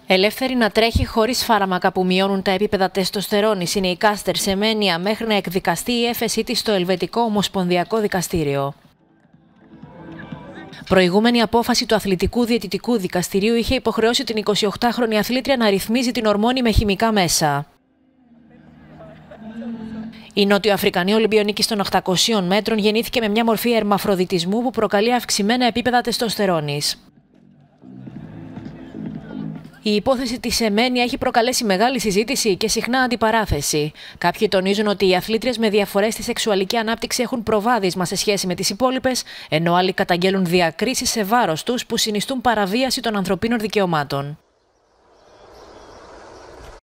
Ελεύθερη να τρέχει χωρίς φάρμακα που μειώνουν τα επίπεδα τεστοστερόνης είναι η Κάστερ Σεμένια μέχρι να εκδικαστεί η έφεσή της στο Ελβετικό Ομοσπονδιακό Δικαστήριο. Προηγούμενη απόφαση του Αθλητικού Διαιτητικού Δικαστηρίου είχε υποχρεώσει την 28χρονη αθλήτρια να ρυθμίζει την ορμόνη με χημικά μέσα. Η Νότιο-Αφρικανή Ολυμπιονίκης των 800 μέτρων γεννήθηκε με μια μορφή ερμαφροδιτισμού που προκαλεί αυξημένα επίπεδα τεστοστερόνης. Η υπόθεση της Σεμένια έχει προκαλέσει μεγάλη συζήτηση και συχνά αντιπαράθεση. Κάποιοι τονίζουν ότι οι αθλήτριες με διαφορές στη σεξουαλική ανάπτυξη έχουν προβάδισμα σε σχέση με τις υπόλοιπες, ενώ άλλοι καταγγέλουν διακρίσεις σε βάρος τους που συνιστούν παραβίαση των ανθρωπίνων δικαιωμάτων.